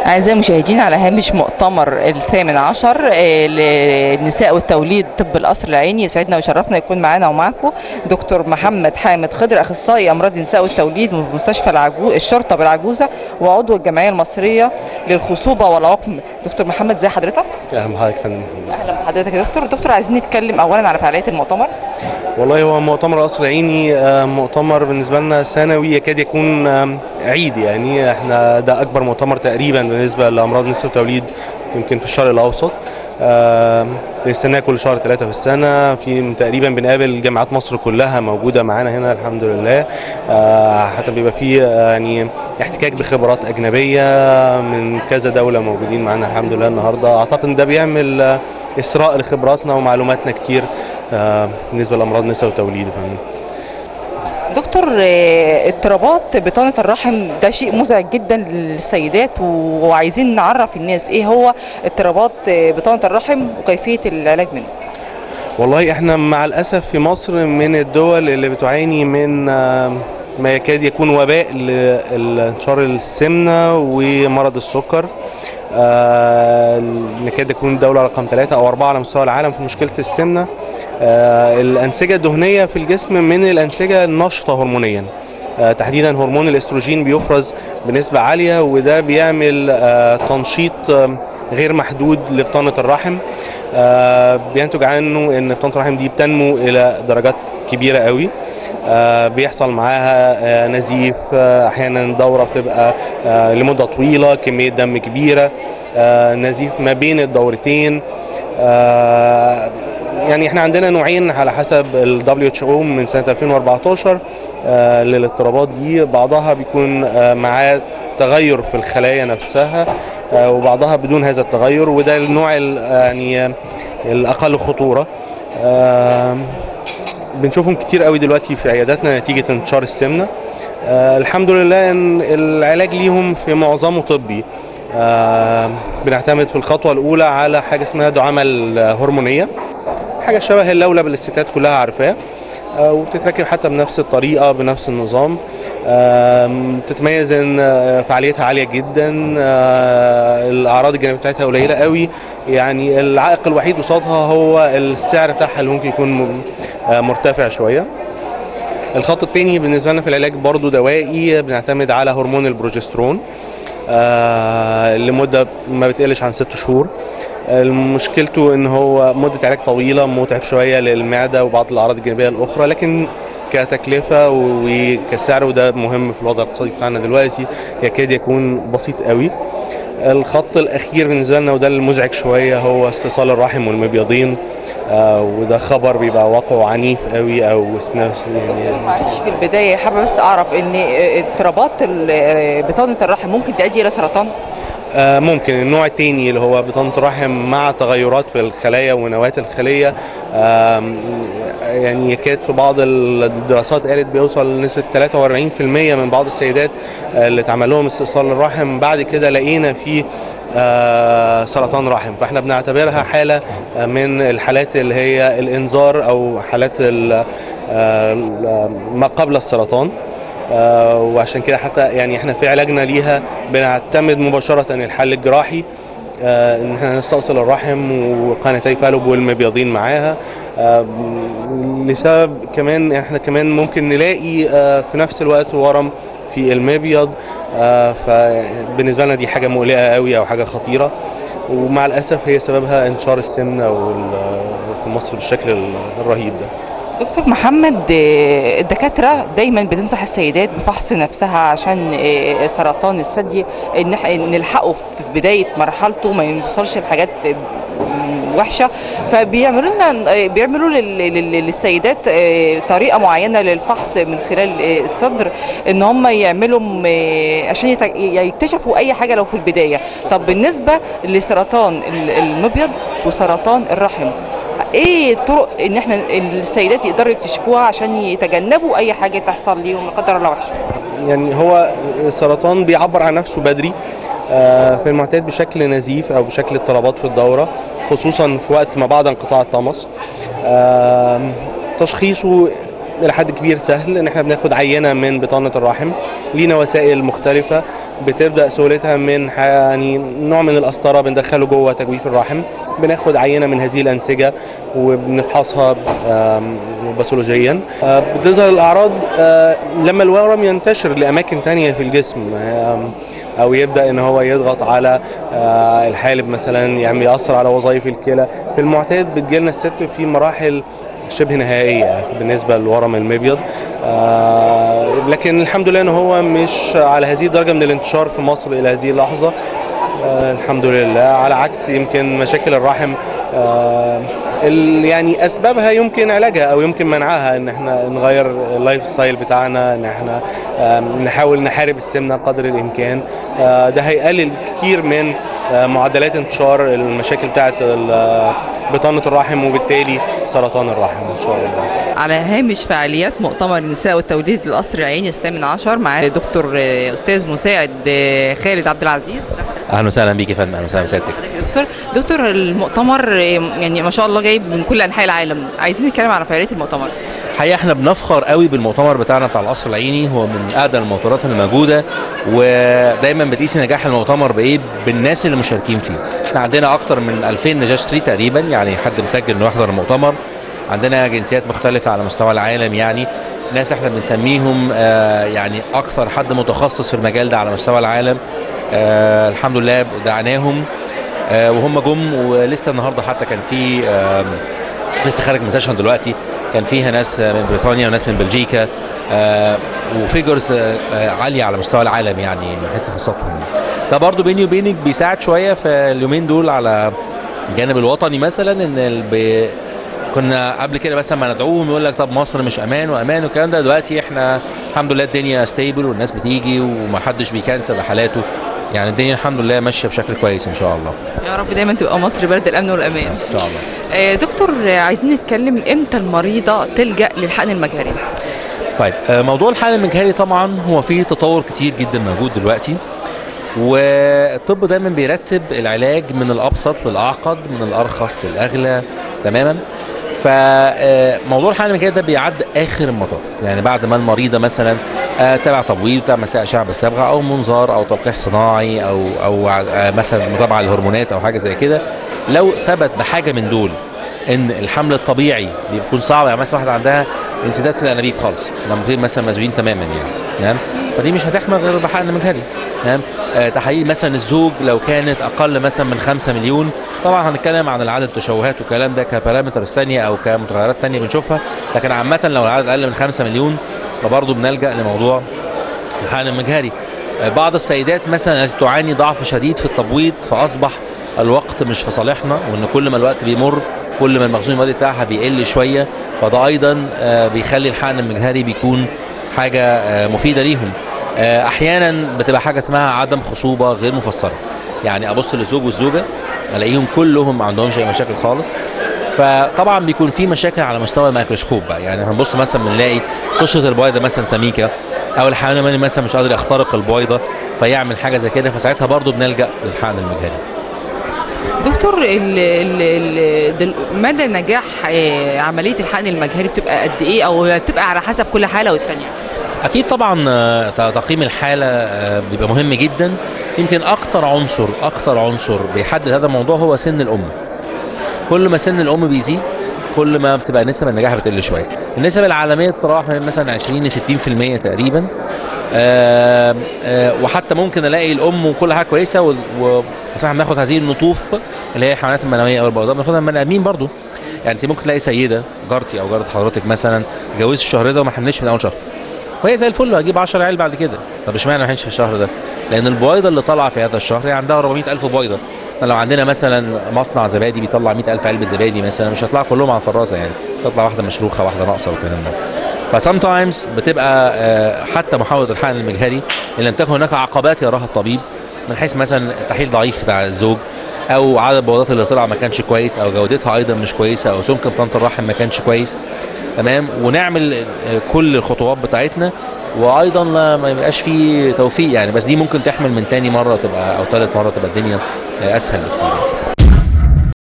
أعزائي المشاهدين، على هامش مؤتمر الثامن عشر للنساء والتوليد طب القصر العيني، يسعدنا ويشرفنا يكون معانا ومعكم دكتور محمد حامد خضر، أخصائي أمراض النساء والتوليد من مستشفى الشرطة بالعجوزة وعضو الجمعية المصرية للخصوبة والعقم. دكتور محمد، ازي حضرتك؟ اهلا بحضرتك يا فندم. أهلا بحضرتك يا دكتور. عايزين نتكلم أولا على فعالية المؤتمر. والله هو مؤتمر القصر العيني مؤتمر بالنسبه لنا سنوي يكاد يكون عيد. يعني احنا ده اكبر مؤتمر تقريبا بالنسبه لامراض النساء والتوليد يمكن في الشرق الاوسط. بنستناه كل شهر 3 في السنه. في تقريبا بنقابل جامعات مصر كلها موجوده معانا هنا الحمد لله. حتى بيبقى فيه يعني احتكاك بخبرات اجنبيه من كذا دوله موجودين معانا الحمد لله النهارده. اعتقد ان ده بيعمل إسراء لخبراتنا ومعلوماتنا كتير بالنسبة لأمراض النساء والتوليد. دكتور، اضطرابات بطانة الرحم ده شيء مزعج جدا للسيدات، وعايزين نعرف الناس ايه هو اضطرابات بطانة الرحم وكيفية العلاج منه. والله احنا مع الأسف في مصر من الدول اللي بتعاني من ما يكاد يكون وباء لانتشار السمنة ومرض السكر. نكاد تكون الدولة رقم 3 أو 4 على مستوى العالم في مشكلة السمنة. الأنسجة الدهنية في الجسم من الأنسجة النشطة هرمونيا، تحديدا هرمون الاستروجين بيفرز بنسبة عالية، وده بيعمل تنشيط غير محدود لبطانة الرحم. بينتج عنه ان بطانة الرحم دي بتنمو إلى درجات كبيرة قوي. بيحصل معاها نزيف، احيانا دوره بتبقى لمده طويله، كميه دم كبيره، نزيف ما بين الدورتين. يعني احنا عندنا نوعين على حسب ال WHO من سنه 2014 للاضطرابات دي. بعضها بيكون معاه تغير في الخلايا نفسها، وبعضها بدون هذا التغير، وده النوع يعني الاقل خطوره. بنشوفهم كتير قوي دلوقتي في عياداتنا نتيجة انتشار السمنة. الحمد لله ان العلاج ليهم في معظمه طبي. بنعتمد في الخطوة الأولى على حاجة اسمها دعامة الهرمونية، حاجة شبه اللولب اللي الستات كلها عارفاها، وبتتركب حتى بنفس الطريقة بنفس النظام. تتميز ان فعاليتها عالية جدا، الأعراض الجانبية بتاعتها قليلة قوي. يعني العائق الوحيد قصادها هو السعر بتاعها اللي ممكن يكون مرتفع شوية. الخط الثاني بالنسبة لنا في العلاج برضو دوائي، بنعتمد على هرمون البروجسترون لمدة ما بتقلش عن 6 شهور. مشكلته ان هو مدة علاج طويلة، متعب شوية للمعدة وبعض الأعراض الجانبية الأخرى، لكن كتكلفة وكسعر، وده مهم في الوضع الاقتصادي بتاعنا دلوقتي، يكاد يكون بسيط قوي. الخط الأخير بالنسبة لنا وده المزعج شوية هو استئصال الرحم والمبيضين، وده خبر بيبقى واقعه عنيف قوي او معلش في البدايه حابه بس اعرف ان اضطرابات بطانه الرحم ممكن تؤدي الى سرطان. ممكن النوع الثاني اللي هو بطانة الرحم مع تغيرات في الخلايا ونواة الخلية، يعني يكاد في بعض الدراسات قالت بيوصل لنسبة 43% من بعض السيدات اللي اتعمل لهم استئصال الرحم بعد كده لقينا فيه سرطان رحم. فاحنا بنعتبرها حالة من الحالات اللي هي الانذار او حالات ما قبل السرطان. وعشان كده حتى يعني احنا في علاجنا ليها بنعتمد مباشرة الحل الجراحي، ان احنا نستأصل الرحم وقناتي فالوب والمبيضين معاها. لسبب كمان احنا كمان ممكن نلاقي في نفس الوقت ورم في المبيض، فبالنسبة لنا دي حاجة مقلقة قوي او حاجة خطيرة، ومع الأسف هي سببها انتشار السمنة في مصر بالشكل الرهيب ده. دكتور محمد، الدكاترة دايما بتنصح السيدات بفحص نفسها عشان سرطان الثدي نلحقه في بداية مرحلته، ما يوصلش لحاجات وحشة. بيعملوا للسيدات طريقة معينة للفحص من خلال الصدر، ان هم يعملوا عشان يكتشفوا اي حاجة لو في البداية. طب بالنسبة لسرطان المبيض وسرطان الرحم، ايه الطرق ان احنا السيدات يقدروا يكتشفوها عشان يتجنبوا اي حاجه تحصل ليهم لا قدر الله وحشه؟ يعني هو السرطان بيعبر عن نفسه بدري في المعتاد بشكل نزيف او بشكل اضطرابات في الدوره، خصوصا في وقت ما بعد انقطاع الطمس. تشخيصه الى حد كبير سهل، ان احنا بناخد عينه من بطانه الرحم، لينا وسائل مختلفه بتبدا سهولتها من يعني نوع من القسطره بندخله جوه تجويف الرحم، بناخد عينه من هذه الانسجه وبنفحصها باثولوجيا. بتظهر الاعراض لما الورم ينتشر لاماكن تانية في الجسم، او يبدا ان هو يضغط على الحالب مثلا، يعني ياثر على وظائف الكلى. في المعتاد بتجيلنا الست في مراحل شبه نهائيه بالنسبه للورم المبيض، لكن الحمد لله ان هو مش على هذه الدرجه من الانتشار في مصر الى هذه اللحظه، الحمد لله. على عكس يمكن مشاكل الرحم يعني اسبابها يمكن علاجها او يمكن منعها، ان احنا نغير اللايف ستايل بتاعنا، ان احنا نحاول نحارب السمنه قدر الامكان. ده هيقلل كتير من معدلات انتشار المشاكل بتاعه بطانه الرحم وبالتالي سرطان الرحم ان شاء الله. على هامش فعاليات مؤتمر النساء والتوليد القصر العيني الثامن عشر مع دكتور استاذ مساعد خالد عبد العزيز. اهلا وسهلا بيك يا فندم. اهلا وسهلا بسيادتك. دكتور المؤتمر يعني ما شاء الله جايب من كل انحاء العالم، عايزين نتكلم على فعاليات المؤتمر. الحقيقه احنا بنفخر قوي بالمؤتمر بتاعنا بتاع القصر العيني، هو من اقدم المؤتمرات الموجوده، ودايما بتقيس نجاح المؤتمر بايه؟ بالناس اللي مشاركين فيه. احنا عندنا اكتر من 2000 ريجستري تقريبا، يعني حد مسجل انه يحضر المؤتمر. عندنا جنسيات مختلفه على مستوى العالم، يعني ناس احنا بنسميهم يعني اكثر حد متخصص في المجال ده على مستوى العالم. الحمد لله دعناهم وهم جم، ولسه النهارده حتى كان في لسه خارج من سيشن دلوقتي، كان فيها ناس من بريطانيا وناس من بلجيكا وفيجرز عاليه على مستوى العالم، يعني من حيث تخصصاتهم. ده برضو بيني وبينك بيساعد شويه في اليومين دول على الجانب الوطني، مثلا ان كنا قبل كده مثلا ما ندعوهم يقول لك طب مصر مش امان وامان والكلام ده. دلوقتي احنا الحمد لله الدنيا ستيبل والناس بتيجي ومحدش بيكنسل رحلاته، يعني الدنيا الحمد لله ماشيه بشكل كويس ان شاء الله. يا رب دايما تبقى مصر بلد الامن والامان ان شاء الله. دكتور عايزين نتكلم امتى المريضه تلجا للحقن المجهري؟ طيب موضوع الحقن المجهري طبعا هو فيه تطور كتير جدا موجود دلوقتي، والطب دايما بيرتب العلاج من الابسط للاعقد، من الارخص للاغلى تماما. فموضوع الحقن المجهري ده بيعد اخر المطاف، يعني بعد ما المريضه مثلا تبع تبويض، تبع مساء اشعه بالصبغه او منظار او تلقيح صناعي او مثلا متابعه للهرمونات او حاجه زي كده، لو ثبت بحاجه من دول ان الحمل الطبيعي بيكون صعب، يعني مثلا واحده عندها انسداد في الانابيب خالص، لمبتين مثلا مسؤولين تماما يعني، تمام، فدي مش هتحمل غير بحقن مجهري، تمام. تحقيق مثلا الزوج لو كانت اقل مثلا من 5 مليون، طبعا هنتكلم عن العدد التشوهات والكلام ده كبارامتر ثانيه او كمتغيرات ثانيه بنشوفها، لكن عامه لو العدد اقل من 5 مليون فبرضه بنلجا لموضوع الحقن المجهري. بعض السيدات مثلا التي تعاني ضعف شديد في التبويض، فاصبح الوقت مش في صالحنا، وان كل ما الوقت بيمر كل ما المخزون المالي بتاعها بيقل شويه، فده ايضا بيخلي الحقن المجهري بيكون حاجه مفيده ليهم. احيانا بتبقى حاجه اسمها عدم خصوبه غير مفسره، يعني ابص للزوج والزوجه الاقيهم كلهم ما عندهمش اي مشاكل خالص، فطبعا بيكون في مشاكل على مستوى الميكروسكوب بقى، يعني هنبص مثلا بنلاقي قشره البويضه مثلا سميكه، او الحيوان المنوي مثلا مش قادر يخترق البويضه فيعمل حاجه زي كده، فساعتها برضو بنلجا للحقن المجهري. دكتور مدى نجاح عمليه الحقن المجهري بتبقى قد ايه، او بتبقى على حسب كل حاله والتانيه؟ اكيد طبعا تقييم الحاله بيبقى مهم جدا. يمكن اكتر عنصر بيحدد هذا الموضوع هو سن الام. كل ما سن الام بيزيد كل ما بتبقى نسب النجاح بتقل شويه. النسب العالميه تتراوح من مثلا 20 ل 60% تقريبا. وحتى ممكن الاقي الام وكل حاجه كويسه مثلا بناخد هذه النطوف اللي هي الحيوانات المنويه او البويضات بناخدها من البني ادمين برضو. يعني انت ممكن تلاقي سيده جارتي او جاره حضرتك مثلا اتجوزت الشهر ده وما حملتش من اول شهر، وهي زي الفل هجيب 10 عيال بعد كده. طب اشمعنى ما حملتش في الشهر ده؟ لان البويضه اللي طالعه في هذا الشهر هي عندها 400,000 بويضه. لو عندنا مثلا مصنع زبادي بيطلع 100,000 علبه زبادي مثلا، مش هيطلع كلهم على الفرازه، يعني تطلع واحده مشروخه واحده ناقصه والكلام ده. فسام تايمز بتبقى حتى محاوله الحقن المجهري ان لم تكن هناك عقبات يراها الطبيب، من حيث مثلا التحليل ضعيف بتاع الزوج، او عدد البويضات اللي طلع ما كانش كويس، او جودتها ايضا مش كويسه، او سمك بطانه الرحم ما كانش كويس، تمام، ونعمل كل الخطوات بتاعتنا، وايضا ما يبقاش فيه توفيق يعني. بس دي ممكن تحمل من تاني مره تبقى او ثالث مره تبقى الدنيا اسهل بكتير.